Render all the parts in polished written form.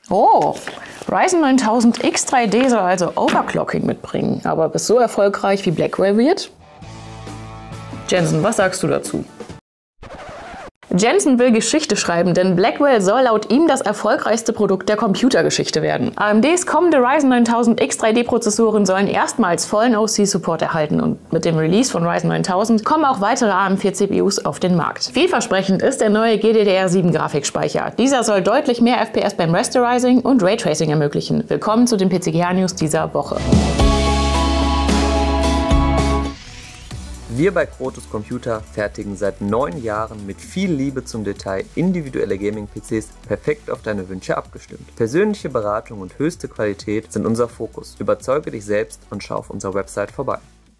Oh, Ryzen 9000 X3D soll also Overclocking mitbringen, aber bis so erfolgreich wie Blackwell wird? Jensen, was sagst du dazu? Jensen will Geschichte schreiben, denn Blackwell soll laut ihm das erfolgreichste Produkt der Computergeschichte werden. AMDs kommende Ryzen 9000 X3D-Prozessoren sollen erstmals vollen OC-Support erhalten und mit dem Release von Ryzen 9000 kommen auch weitere AM4-CPUs auf den Markt. Vielversprechend ist der neue GDDR7-Grafikspeicher. Dieser soll deutlich mehr FPS beim Rasterizing und Raytracing ermöglichen. Willkommen zu den PCGH-News dieser Woche. Wir bei Krotos Computer fertigen seit 9 Jahren mit viel Liebe zum Detail individuelle Gaming-PCs perfekt auf deine Wünsche abgestimmt. Persönliche Beratung und höchste Qualität sind unser Fokus. Überzeuge dich selbst und schau auf unserer Website vorbei.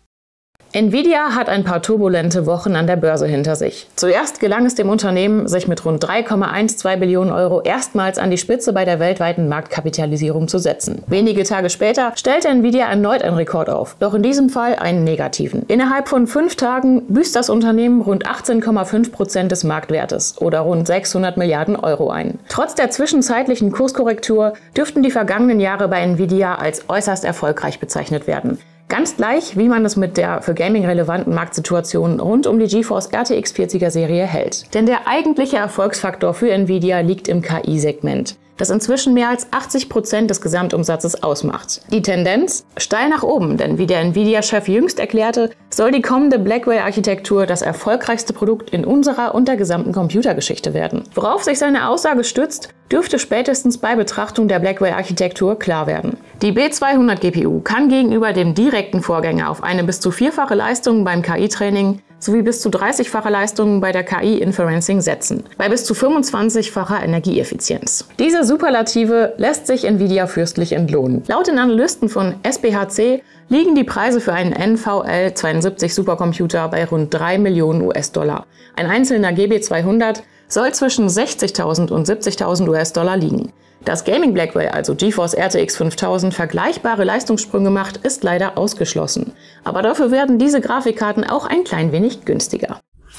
Nvidia hat ein paar turbulente Wochen an der Börse hinter sich. Zuerst gelang es dem Unternehmen, sich mit rund 3,12 Billionen Euro erstmals an die Spitze bei der weltweiten Marktkapitalisierung zu setzen. Wenige Tage später stellte Nvidia erneut einen Rekord auf, doch in diesem Fall einen negativen. Innerhalb von 5 Tagen büßt das Unternehmen rund 18,5% des Marktwertes oder rund 600 Milliarden Euro ein. Trotz der zwischenzeitlichen Kurskorrektur dürften die vergangenen Jahre bei Nvidia als äußerst erfolgreich bezeichnet werden. Ganz gleich, wie man es mit der für Gaming relevanten Marktsituation rund um die GeForce RTX 40er Serie hält. Denn der eigentliche Erfolgsfaktor für Nvidia liegt im KI-Segment, das inzwischen mehr als 80% des Gesamtumsatzes ausmacht. Die Tendenz? Steil nach oben, denn wie der Nvidia-Chef jüngst erklärte, soll die kommende Blackwell-Architektur das erfolgreichste Produkt in unserer und der gesamten Computergeschichte werden. Worauf sich seine Aussage stützt, dürfte spätestens bei Betrachtung der Blackwell-Architektur klar werden. Die B200 GPU kann gegenüber dem direkten Vorgänger auf eine bis zu 4-fache Leistung beim KI-Training sowie bis zu 30-fache Leistungen bei der KI-Inferencing setzen, bei bis zu 25-facher Energieeffizienz. Diese Superlative lässt sich Nvidia fürstlich entlohnen. Laut den Analysten von SBHC liegen die Preise für einen NVL72 Supercomputer bei rund 3 Millionen US-Dollar. Ein einzelner GB200 soll zwischen 60.000 und 70.000 US-Dollar liegen. Dass Gaming Blackwell, also GeForce RTX 5000, vergleichbare Leistungssprünge macht, ist leider ausgeschlossen. Aber dafür werden diese Grafikkarten auch ein klein wenig günstiger.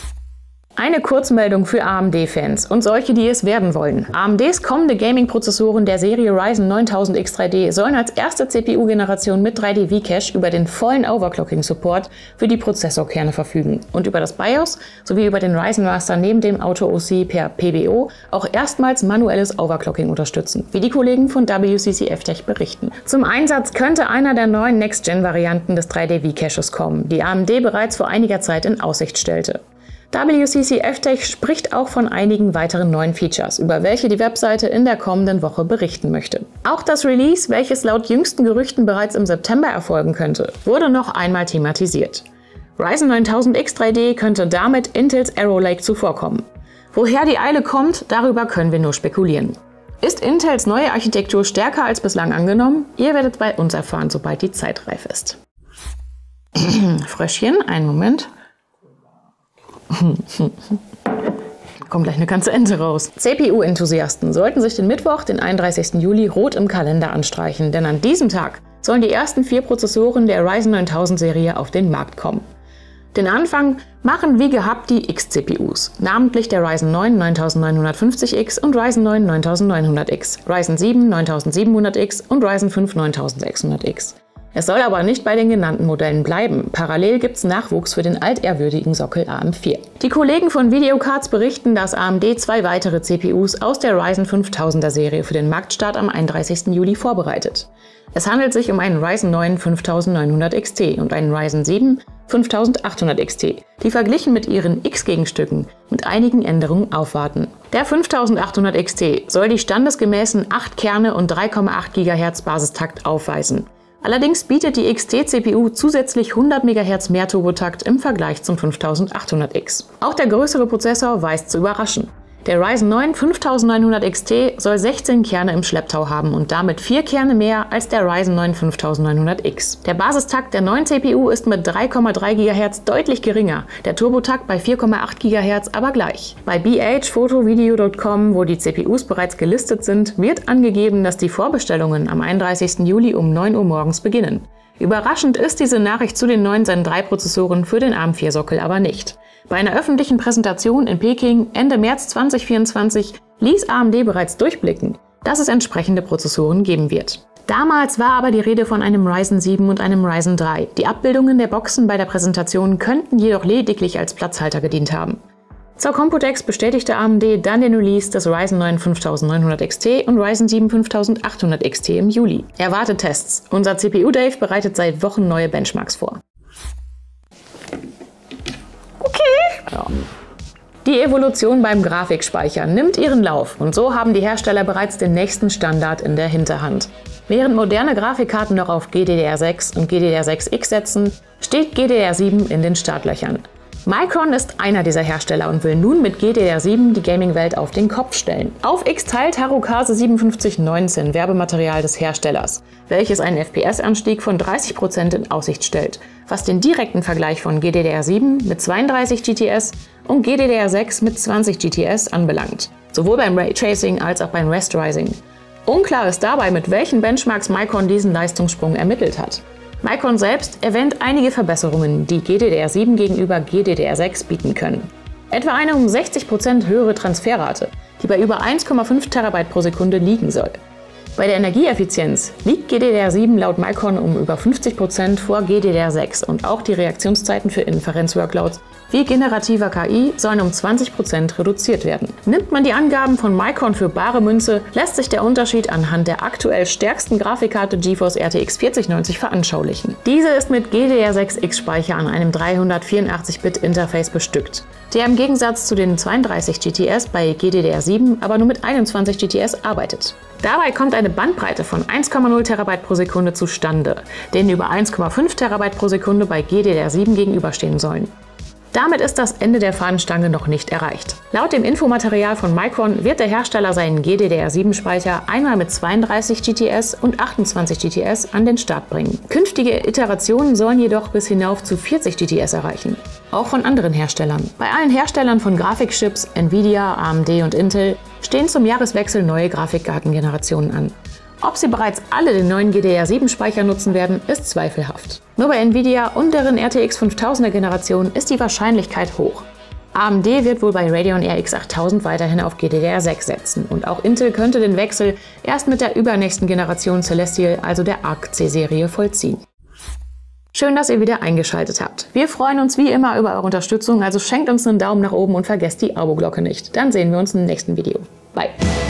Eine Kurzmeldung für AMD-Fans und solche, die es werden wollen. AMDs kommende Gaming-Prozessoren der Serie Ryzen 9000 X3D sollen als erste CPU-Generation mit 3D-V-Cache über den vollen Overclocking-Support für die Prozessorkerne verfügen und über das BIOS sowie über den Ryzen Master neben dem Auto-OC per PBO auch erstmals manuelles Overclocking unterstützen, wie die Kollegen von WCC-FTech berichten. Zum Einsatz könnte einer der neuen Next-Gen-Varianten des 3D-V-Caches kommen, die AMD bereits vor einiger Zeit in Aussicht stellte. WCC-FTech spricht auch von einigen weiteren neuen Features, über welche die Webseite in der kommenden Woche berichten möchte. Auch das Release, welches laut jüngsten Gerüchten bereits im September erfolgen könnte, wurde noch einmal thematisiert. Ryzen 9000 X3D könnte damit Intels Arrow Lake zuvorkommen. Woher die Eile kommt, darüber können wir nur spekulieren. Ist Intels neue Architektur stärker als bislang angenommen? Ihr werdet bei uns erfahren, sobald die Zeit reif ist. Fröschchen, einen Moment. Kommt gleich eine ganze Ente raus. CPU-Enthusiasten sollten sich den Mittwoch, den 31. Juli, rot im Kalender anstreichen, denn an diesem Tag sollen die ersten 4 Prozessoren der Ryzen 9000 Serie auf den Markt kommen. Den Anfang machen wie gehabt die X-CPUs, namentlich der Ryzen 9 9950X und Ryzen 9 9900X, Ryzen 7 9700X und Ryzen 5 9600X. Es soll aber nicht bei den genannten Modellen bleiben. Parallel gibt's Nachwuchs für den altehrwürdigen Sockel AM4. Die Kollegen von Videocards berichten, dass AMD 2 weitere CPUs aus der Ryzen 5000er Serie für den Marktstart am 31. Juli vorbereitet. Es handelt sich um einen Ryzen 9 5900 XT und einen Ryzen 7 5800 XT, die verglichen mit ihren X-Gegenstücken mit einigen Änderungen aufwarten. Der 5800 XT soll die standesgemäßen 8 Kerne und 3,8 GHz Basistakt aufweisen. Allerdings bietet die XT-CPU zusätzlich 100 MHz mehr Turbotakt im Vergleich zum 5800X. Auch der größere Prozessor weiß zu überraschen. Der Ryzen 9 5900 XT soll 16 Kerne im Schlepptau haben und damit 4 Kerne mehr als der Ryzen 9 5900X. Der Basistakt der neuen CPU ist mit 3,3 GHz deutlich geringer, der Turbotakt bei 4,8 GHz aber gleich. Bei bhphotovideo.com, wo die CPUs bereits gelistet sind, wird angegeben, dass die Vorbestellungen am 31. Juli um 9 Uhr morgens beginnen. Überraschend ist diese Nachricht zu den neuen Zen 3 Prozessoren für den AM4-Sockel aber nicht. Bei einer öffentlichen Präsentation in Peking Ende März 2024 ließ AMD bereits durchblicken, dass es entsprechende Prozessoren geben wird. Damals war aber die Rede von einem Ryzen 7 und einem Ryzen 3. Die Abbildungen der Boxen bei der Präsentation könnten jedoch lediglich als Platzhalter gedient haben. Zur Computex bestätigte AMD dann den Release des Ryzen 9 5900 XT und Ryzen 7 5800 XT im Juli. Erwartet Tests. Unser CPU-Dave bereitet seit Wochen neue Benchmarks vor. Okay. Ja. Die Evolution beim Grafikspeicher nimmt ihren Lauf und so haben die Hersteller bereits den nächsten Standard in der Hinterhand. Während moderne Grafikkarten noch auf GDDR6 und GDDR6X setzen, steht GDDR7 in den Startlöchern. Micron ist einer dieser Hersteller und will nun mit GDDR7 die Gaming-Welt auf den Kopf stellen. Auf X teilt Harukase 5719 Werbematerial des Herstellers, welches einen FPS-Anstieg von 30% in Aussicht stellt, was den direkten Vergleich von GDDR7 mit 32 GTS und GDDR6 mit 20 GTS anbelangt, sowohl beim Raytracing als auch beim Rasterizing. Unklar ist dabei, mit welchen Benchmarks Micron diesen Leistungssprung ermittelt hat. Micron selbst erwähnt einige Verbesserungen, die GDDR7 gegenüber GDDR6 bieten können. Etwa eine um 60% höhere Transferrate, die bei über 1,5 TB pro Sekunde liegen soll. Bei der Energieeffizienz liegt GDDR7 laut Micron um über 50% vor GDDR6 und auch die Reaktionszeiten für Inferenzworkloads wie generativer KI sollen um 20% reduziert werden. Nimmt man die Angaben von Micron für bare Münze, lässt sich der Unterschied anhand der aktuell stärksten Grafikkarte GeForce RTX 4090 veranschaulichen. Diese ist mit GDDR6X-Speicher an einem 384-Bit-Interface bestückt, der im Gegensatz zu den 32 GTS bei GDDR7 aber nur mit 21 GTS arbeitet. Dabei kommt eine Bandbreite von 1,0 TB pro Sekunde zustande, denen über 1,5 TB pro Sekunde bei GDDR7 gegenüberstehen sollen. Damit ist das Ende der Fahnenstange noch nicht erreicht. Laut dem Infomaterial von Micron wird der Hersteller seinen GDDR7-Speicher einmal mit 32 GTS und 28 GTS an den Start bringen. Künftige Iterationen sollen jedoch bis hinauf zu 40 GTS erreichen. Auch von anderen Herstellern. Bei allen Herstellern von Grafikchips, Nvidia, AMD und Intel, stehen zum Jahreswechsel neue Grafikkartengenerationen an. Ob sie bereits alle den neuen GDDR7-Speicher nutzen werden, ist zweifelhaft. Nur bei Nvidia und deren RTX 5000er Generation ist die Wahrscheinlichkeit hoch. AMD wird wohl bei Radeon RX 8000 weiterhin auf GDDR6 setzen und auch Intel könnte den Wechsel erst mit der übernächsten Generation Celestial, also der Arc-C-Serie, vollziehen. Schön, dass ihr wieder eingeschaltet habt. Wir freuen uns wie immer über eure Unterstützung, also schenkt uns einen Daumen nach oben und vergesst die Abo-Glocke nicht. Dann sehen wir uns im nächsten Video. Bye!